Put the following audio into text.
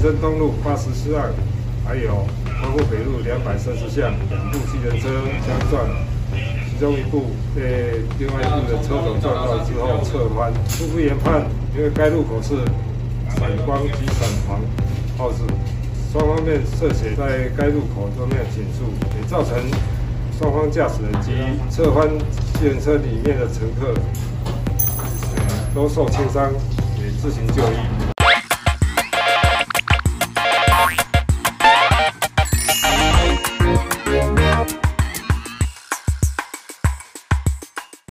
征东路84案，还有丰富北路230巷2部机人车相撞，其中一部被另外一部的车头撞到之后侧翻。初步研判，因为该路口是闪光及闪黄号志，双方面涉嫌在该路口都没有减速，也造成双方驾驶人及侧翻机人车里面的乘客都受轻伤，也自行就医。